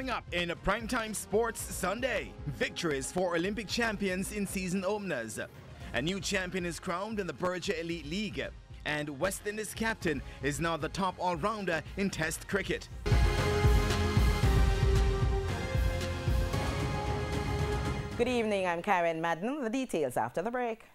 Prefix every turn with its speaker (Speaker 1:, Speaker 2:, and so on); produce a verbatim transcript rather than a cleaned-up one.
Speaker 1: Coming up in Primetime Sports Sunday, victories for Olympic champions in season openers. A new champion is crowned in the Berger Elite League. And West Indies captain is now the top all-rounder in Test cricket.
Speaker 2: Good evening, I'm Karen Madden. The details after the break.